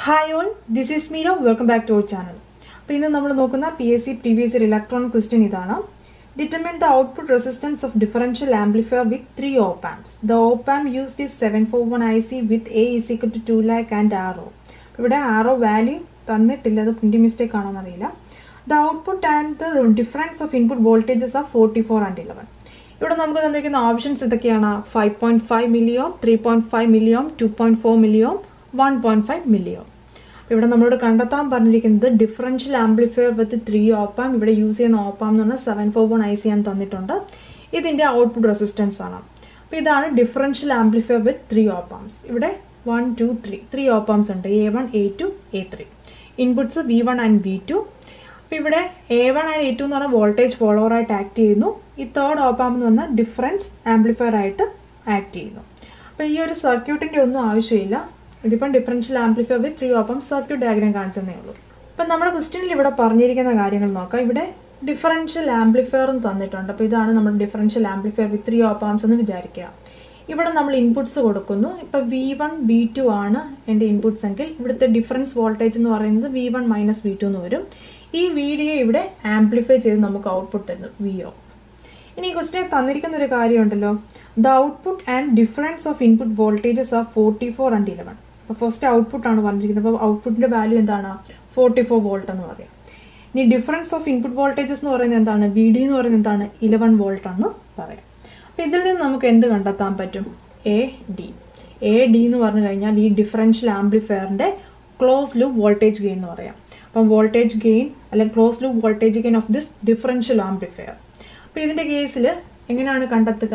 Hi all, this is Meera. Welcome back to our channel. അപ്പോൾ ഇന്ന് നമ്മൾ നോക്കുന്ന PSC previous year electron question ഇതാണ്. Determine the output resistance of differential amplifier with 3 op amps. The op amp used is 741 IC with A is equal to 2 lakh and RO. ഇവിടെ RO value തന്നിട്ടില്ല, അത് printing mistake ആണോ എന്നറിയില്ല. The output and the difference of input voltages are 44 and 11. ഇവിടെ നമുക്ക് തന്നിരിക്കുന്ന options ഇതൊക്കെയാണ്: 5.5 മില്ലിയോം, 3.5 മില്ലിയോം, 2.4 മില്ലിയോം, 1.5 മില്ലിയോം. ഇവിടെ നമ്മളോട് കണ്ടെത്താൻ പറഞ്ഞിരിക്കുന്നത് ഡിഫറൻഷ്യൽ ആംപ്ലിഫയർ വിത്ത് 3 ഓപ്പാം. ഇവിടെ യൂസ് ചെയ്യുന്ന ഓപ്പാം എന്ന് പറഞ്ഞാൽ 741 IC ഞാൻ തന്നിട്ടുണ്ട്. ഇതിൻ്റെ ഔട്ട്പുട്ട് റെസിസ്റ്റൻസ് ആണ്. അപ്പോൾ ഇതാണ് ഡിഫറൻഷ്യൽ ആംപ്ലിഫയർ വിത്ത് 3 ഓപ്പാംസ്. ഇവിടെ 1, 2, 3 ഓപ്പാംസ് ഉണ്ട്: A1, A2, A3. Inputs V1 and V2. അപ്പോൾ ഇവിടെ A1 ആൻഡ് A2 എന്ന് പറഞ്ഞാൽ വോൾട്ടേജ് ഫോളോവർ ആയിട്ട് ആക്ട് ചെയ്യുന്നു. ഈ തേർഡ് ഓപ്പാം എന്ന് പറഞ്ഞാൽ ഡിഫറൻസ് ആംപ്ലിഫയർ ആയിട്ട് ആക്ട് ചെയ്യുന്നു. അപ്പോൾ ഈ ഒരു സർക്യൂട്ടിൻ്റെ ഒന്നും ആവശ്യമില്ല. ഇതിപ്പം differential amplifier with 3 opamp circuit diagram കാണിച്ചതേ ഉള്ളൂ. അപ്പം നമ്മുടെ ക്വസ്റ്റ്യനിൽ ഇവിടെ പറഞ്ഞിരിക്കുന്ന കാര്യങ്ങൾ നോക്കാം. ഇവിടെ ഡിഫറൻഷ്യൽ ആംപ്ലിഫയർ എന്ന് തന്നിട്ടുണ്ട്. അപ്പോൾ ഇതാണ് നമ്മുടെ ഡിഫറൻഷ്യൽ ആംപ്ലിഫയർ വിത്ത് 3 ഓപ്പാംസ് എന്ന് വിചാരിക്കുക. ഇവിടെ നമ്മൾ ഇൻപുട്ട്സ് കൊടുക്കുന്നു. ഇപ്പോൾ V1, V2 ആണ് എൻ്റെ ഇൻപുട്ട്സ് എങ്കിൽ ഇവിടുത്തെ ഡിഫറൻസ് വോൾട്ടേജ് എന്ന് പറയുന്നത് V1 - V2 എന്ന് വരും. ഈ VD ഇവിടെ ആംപ്ലിഫൈ ചെയ്ത് നമുക്ക് ഔട്ട്പുട്ട് തരുന്നു VO. ഇനി ഈ ക്വസ്റ്റ്യൻ തന്നിരിക്കുന്ന ഒരു കാര്യമുണ്ടല്ലോ, the output and difference of input voltages are 44 and 11. അപ്പോൾ ഫസ്റ്റ് ഔട്ട്പുട്ടാണ് പറഞ്ഞിരിക്കുന്നത്. അപ്പോൾ ഔട്ട്പുട്ടിൻ്റെ വാല്യൂ എന്താണ്? 44 വോൾട്ട് എന്ന് പറയാം. ഇനി ഡിഫറൻസ് ഓഫ് ഇൻപുട്ട് വോൾട്ടേജസ് എന്ന് പറയുന്നത് എന്താണ്? VD എന്ന് പറയുന്നത് എന്താണ്? 11 വോൾട്ട് എന്ന് പറയാം. അപ്പോൾ ഇതിൽ നിന്ന് നമുക്ക് എന്ത് കണ്ടെത്താൻ പറ്റും? AD എന്ന് പറഞ്ഞു കഴിഞ്ഞാൽ ഈ ഡിഫറൻഷ്യൽ ആംപ്ലിഫയറിൻ്റെ ക്ലോസ് ലൂപ്പ് വോൾട്ടേജ് ഗെയിൻ എന്ന് പറയാം. അപ്പം വോൾട്ടേജ് ഗെയിൻ അല്ലെങ്കിൽ close loop voltage gain of this differential amplifier. അപ്പോൾ ഇതിൻ്റെ കേസിൽ എങ്ങനെയാണ് കണ്ടെത്തുക?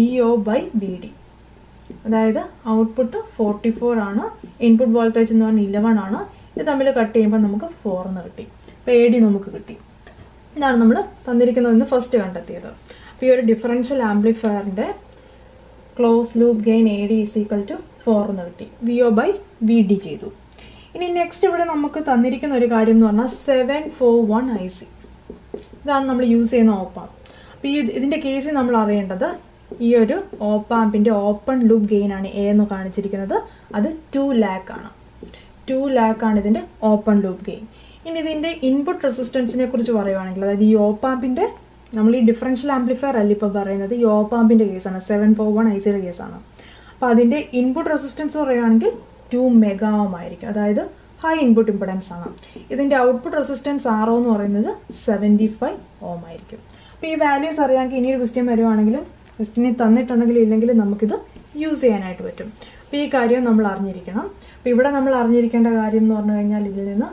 VO/VD. അതായത് ഔട്ട്പുട്ട് 44 ആണ്, ഇൻപുട്ട് വോൾട്ടേജ് എന്ന് പറഞ്ഞാൽ 11 ആണ്. ഇത് തമ്മിൽ കട്ട് ചെയ്യുമ്പോൾ നമുക്ക് 4 എന്ന് കിട്ടി. അപ്പോൾ AD നമുക്ക് കിട്ടി. ഇതാണ് നമ്മൾ തന്നിരിക്കുന്നതെന്ന് ഫസ്റ്റ് കണ്ടെത്തിയത്. അപ്പോൾ ഈ ഒരു ഡിഫറൻഷ്യൽ ആംപ്ലിഫയറിൻ്റെ ക്ലോസ് ലൂപ്പ് ഗെയിൻ AD = 4 എന്ന് കിട്ടി. VO/VD ചെയ്തു. ഇനി നെക്സ്റ്റ് ഇവിടെ നമുക്ക് തന്നിരിക്കുന്ന ഒരു കാര്യം എന്ന് പറഞ്ഞാൽ 741 IC. ഇതാണ് നമ്മൾ യൂസ് ചെയ്യുന്ന ഓപ്പാം. അപ്പോൾ ഇതിൻ്റെ കേസിൽ നമ്മൾ അറിയേണ്ടത് ഈ ഒരു ഓപ്പാമ്പിൻ്റെ ഓപ്പൺ ലൂപ്പ് ഗെയിൻ ആണ് A എന്ന് കാണിച്ചിരിക്കുന്നത്. അത് 2 ലാക്ക് ആണ്. 2 ലാക്ക് ആണ് ഇതിൻ്റെ ഓപ്പൺ ലൂപ്പ് ഗെയിൻ. ഇനി ഇതിൻ്റെ ഇൻപുട്ട് റെസിസ്റ്റൻസിനെ കുറിച്ച് പറയുവാണെങ്കിൽ, അതായത് ഈ ഓപ്പാമ്പിൻ്റെ, നമ്മൾ ഈ ഡിഫറൻഷ്യൽ ആംപ്ലിഫയർ അല്ല ഇപ്പോൾ പറയുന്നത്, ഈ ഓപ്പാമ്പിൻ്റെ കേസാണ്, 741 ICയുടെ കേസാണ്. അപ്പോൾ അതിൻ്റെ ഇൻപുട്ട് റെസിസ്റ്റൻസ് പറയുകയാണെങ്കിൽ 2 മെഗാ ഓം ആയിരിക്കും. അതായത് ഹൈ ഇൻപുട്ട് ഇമ്പിഡൻസ് ആണ്. ഇതിൻ്റെ ഔട്ട്പുട്ട് റെസിസ്റ്റൻസ് RO എന്ന് പറയുന്നത് 75 ഓം ആയിരിക്കും. അപ്പോൾ ഈ വാല്യൂസ് അറിയാമെങ്കിൽ ഇനിയൊരു ക്വസ്റ്റ്യൻ വരുവാണെങ്കിലും, ക്വസ്റ്റ്യനിൽ തന്നിട്ടുണ്ടെങ്കിലും ഇല്ലെങ്കിലും നമുക്കിത് യൂസ് ചെയ്യാനായിട്ട് പറ്റും. അപ്പോൾ ഈ കാര്യം നമ്മൾ അറിഞ്ഞിരിക്കണം. അപ്പോൾ ഇവിടെ നമ്മൾ അറിഞ്ഞിരിക്കേണ്ട കാര്യം എന്ന് പറഞ്ഞു കഴിഞ്ഞാൽ ഇതിൽ നിന്ന്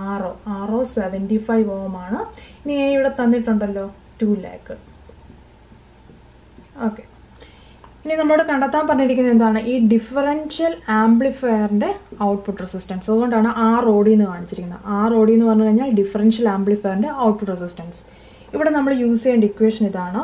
RO 75 ഓം ആണ്. ഇനി ഇവിടെ തന്നിട്ടുണ്ടല്ലോ 2 ലാക്ക്. ഓക്കെ, ഇനി നമ്മളോട് കണ്ടെത്താൻ പറഞ്ഞിരിക്കുന്നത് എന്താണ്? ഈ ഡിഫറൻഷ്യൽ ആംപ്ലിഫയറിൻ്റെ ഔട്ട്പുട്ട് റെസിസ്റ്റൻസ്. അതുകൊണ്ടാണ് ROD എന്ന് കാണിച്ചിരിക്കുന്നത്. ROD എന്ന് പറഞ്ഞു കഴിഞ്ഞാൽ ഡിഫറൻഷ്യൽ ആംപ്ലിഫയറിൻ്റെ ഔട്ട്പുട്ട് റെസിസ്റ്റൻസ്. ഇവിടെ നമ്മൾ യൂസ് ചെയ്യേണ്ട ഇക്വേഷൻ ഇതാണ്: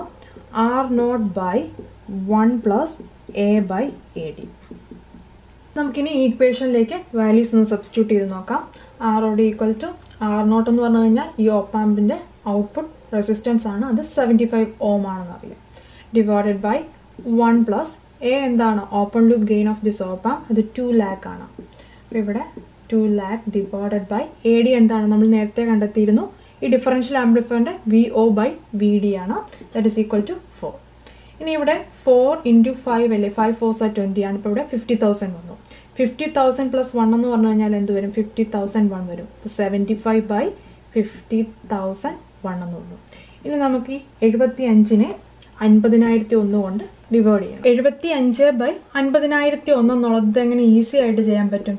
R0/1 + A/AD. നമുക്കിനി ഈ ഇക്വേഷനിലേക്ക് വാല്യൂസ് ഒന്ന് സബ്സ്റ്റിറ്റ്യൂട്ട് ചെയ്ത് നോക്കാം. ROD = R0 എന്ന് പറഞ്ഞു കഴിഞ്ഞാൽ ഈ ഓപ്പാമ്പിൻ്റെ ഔട്ട്പുട്ട് റെസിസ്റ്റൻസ് ആണ്, അത് 75 ഓം ആണെന്ന് അറിയാം. ഡിവൈഡഡ് ബൈ 1 + A എന്താണ്? Open loop gain of this opamp, അത് 2 ലാക്ക് ആണ്. അപ്പോൾ ഇവിടെ 2 ലാക്ക് ഡിവൈഡഡ് ബൈ AD എന്താണ്? നമ്മൾ നേരത്തെ കണ്ടെത്തിയിരുന്നു, ഈ ഡിഫറൻഷ്യൽ ആംപ്ലിഫയറിൻ്റെ VO/VD ആണ്. That is equal to 4. ഇനി ഇവിടെ 4 × 5 അല്ലേ, 5 4s are 20 ആണ്. ഇപ്പോൾ ഇവിടെ 50,000 വന്നു. 50,000 + 1 എന്ന് പറഞ്ഞു കഴിഞ്ഞാൽ എന്ത് വരും? 50,001 വരും. അപ്പോൾ 75/50,001 എന്ന് വന്നു. ഇനി നമുക്ക് ഈ 75നെ 50,001 കൊണ്ട് ഡിവൈഡ് ചെയ്യണം. 75/50,001 എന്നുള്ളത് എങ്ങനെ ഈസി ആയിട്ട് ചെയ്യാൻ പറ്റും?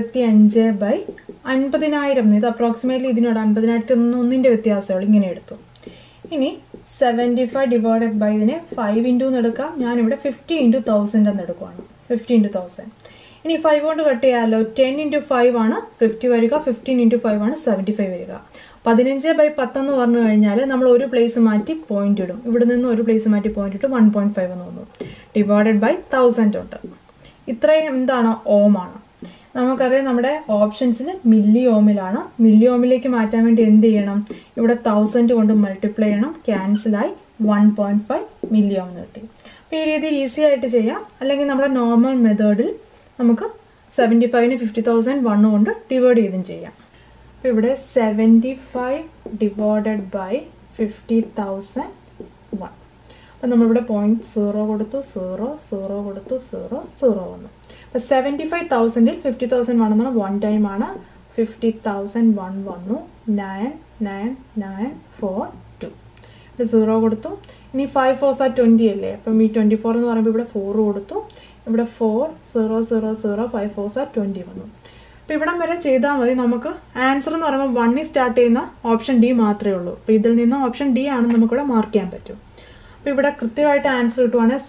75/50,000 ഇത് അപ്രോക്സിമേറ്റ്ലി ഇതിനോട് 50,001 വ്യത്യാസമുള്ളൂ. ഇങ്ങനെ എടുത്തു. ഇനി 75 ഡിവൈഡഡ് ബൈ ഇതിനെ 5 × എന്ന് എടുക്കാം. ഞാനിവിടെ 50 × 1000 എന്ന് എടുക്കുവാണ്. 50 × 1000. ഇനി 5 കൊണ്ട് കട്ട് ചെയ്യാമല്ലോ. 10 × 5 ആണ് 50 വരിക, 15 × 5 ആണ് 75 വരിക. 15/10 എന്ന് പറഞ്ഞു കഴിഞ്ഞാൽ നമ്മൾ ഒരു പ്ലേസ് മാറ്റി പോയിന്റ് ഇടും. ഇവിടെ നിന്ന് ഒരു പ്ലേസ് മാറ്റി പോയിന്റ് ഇട്ട് 1.5 എന്ന് വന്നു. ഡിവൈഡഡ് ബൈ 1000 ഉണ്ട്. ഇത്രയും എന്താണ്? ഓം ആണ്. നമുക്കറിയാം നമ്മുടെ ഓപ്ഷൻസിൽ മില്ലി ഓമിലാണ്. മില്ലി ഓമിലേക്ക് മാറ്റാൻ വേണ്ടി എന്ത് ചെയ്യണം? ഇവിടെ 1000 കൊണ്ട് മൾട്ടിപ്ലൈ ചെയ്യണം. ക്യാൻസലായി 1.5 മില്ലി ഓം എന്ന് കിട്ടി. അപ്പോൾ ഈ രീതിയിൽ ഈസി ആയിട്ട് ചെയ്യാം. അല്ലെങ്കിൽ നമ്മുടെ നോർമൽ മെത്തേഡിൽ നമുക്ക് 75ന് 50,000 1 കൊണ്ട് ഡിവൈഡ് ചെയ്തും ചെയ്യാം. അപ്പോൾ ഇവിടെ 75 ഡിവൈഡഡ് ബൈ 50,000 1. അപ്പോൾ നമ്മളിവിടെ 0.0 കൊടുത്തു, 0 0 കൊടുത്തു, 0 0 വന്നു. അപ്പോൾ 75,000ൽ 50,000 1 എന്ന് പറഞ്ഞാൽ 1 ടൈം ആണ്. 50,000 1 വന്നു. 9 9 9 4 2. ഇവിടെ 0 കൊടുത്തു. ഇനി 5 4s are 20 അല്ലേ, അപ്പം ഈ 24 എന്ന് പറയുമ്പോൾ ഇവിടെ 4 കൊടുത്തു. ഇവിടെ 4 0 0 0 5 4s are 20 വന്നു. അപ്പോൾ ഇവിടം വരെ ചെയ്താൽ മതി. നമുക്ക് ആൻസർ എന്ന് പറയുമ്പോൾ 1 സ്റ്റാർട്ട് ചെയ്യുന്ന ഓപ്ഷൻ ഡി മാത്രമേ ഉള്ളൂ. അപ്പോൾ ഇതിൽ നിന്ന് ഓപ്ഷൻ ഡി ആണ് നമുക്കിവിടെ മാർക്ക് ചെയ്യാൻ പറ്റും. അപ്പോൾ ഇവിടെ കൃത്യമായിട്ട് ആൻസർ കിട്ടുവാണെങ്കിൽ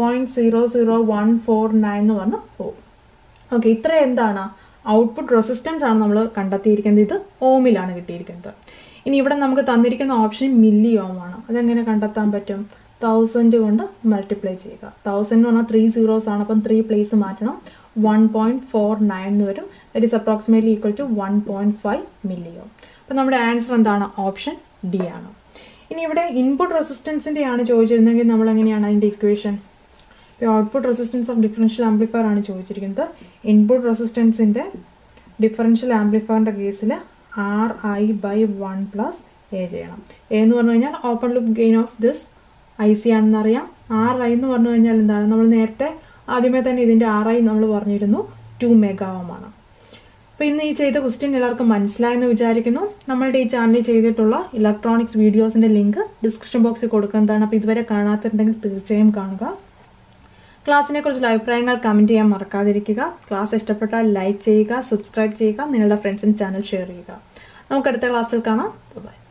0.00149 എന്ന് പറഞ്ഞ് പോകും. ഓക്കെ, ഇത്ര എന്താണ് ഔട്ട്പുട്ട് റെസിസ്റ്റൻസ് ആണ് നമ്മൾ കണ്ടെത്തിയിരിക്കുന്നത്. ഇത് ഓമിലാണ് കിട്ടിയിരിക്കുന്നത്. ഇനി ഇവിടെ നമുക്ക് തന്നിരിക്കുന്ന ഓപ്ഷൻ മില്ലി ഓം ആണ്. അതെങ്ങനെ കണ്ടെത്താൻ പറ്റും? 1000 കൊണ്ട് മൾട്ടിപ്ലൈ ചെയ്യുക. 1000 എന്ന് പറഞ്ഞാൽ 3 zeros ആണ്. അപ്പം 3 പ്ലേസ് മാറ്റണം. 1.49 എന്ന് വരും. That is approximately equal to 1.5 milli ohm. അപ്പം നമ്മുടെ ആൻസർ എന്താണ്? ഓപ്ഷൻ ഡി ആണ്. ഇനി ഇവിടെ ഇൻപുട്ട് റെസിസ്റ്റൻസിൻ്റെ ആണ് ചോദിച്ചിരുന്നെങ്കിൽ നമ്മൾ എങ്ങനെയാണ് അതിൻ്റെ ഇക്വേഷൻ? ഇപ്പോൾ output resistance of differential amplifier ആണ് ചോദിച്ചിരിക്കുന്നത്. ഇൻപുട്ട് റെസിസ്റ്റൻസിൻ്റെ ഡിഫറൻഷ്യൽ ആംപ്ലിഫയറിൻ്റെ കേസിൽ RI/1 + A ചെയ്യണം. എ എന്ന് പറഞ്ഞു കഴിഞ്ഞാൽ open loop gain of this IC ആണെന്നറിയാം. RI എന്ന് പറഞ്ഞു കഴിഞ്ഞാൽ എന്താണ്? നമ്മൾ നേരത്തെ ആദ്യമേ തന്നെ ഇതിൻ്റെ RI നമ്മൾ പറഞ്ഞിരുന്നു 2 മെഗാ ഓം ആണ്. അപ്പോൾ ഇന്ന് ഈ ചെയ്ത ക്വസ്റ്റ്യൻ എല്ലാവർക്കും മനസ്സിലായെന്ന് വിചാരിക്കുന്നു. നമ്മളുടെ ഈ ചാനലിൽ ചെയ്തിട്ടുള്ള ഇലക്ട്രോണിക്സ് വീഡിയോസിൻ്റെ ലിങ്ക് ഡിസ്ക്രിപ്ഷൻ ബോക്സിൽ കൊടുക്കുന്നതാണ്. അപ്പോൾ ഇതുവരെ കാണാത്തിട്ടുണ്ടെങ്കിൽ തീർച്ചയായും കാണുക. ക്ലാസ്സിനെ കുറിച്ചുള്ള അഭിപ്രായങ്ങൾ കമൻറ്റ് ചെയ്യാൻ മറക്കാതിരിക്കുക. ക്ലാസ് ഇഷ്ടപ്പെട്ടാൽ ലൈക്ക് ചെയ്യുക, സബ്സ്ക്രൈബ് ചെയ്യുക, നിങ്ങളുടെ ഫ്രണ്ട്സിന് ചാനൽ ഷെയർ ചെയ്യുക. നമുക്ക് അടുത്ത ക്ലാസ്സിൽ കാണാം. ബൈ.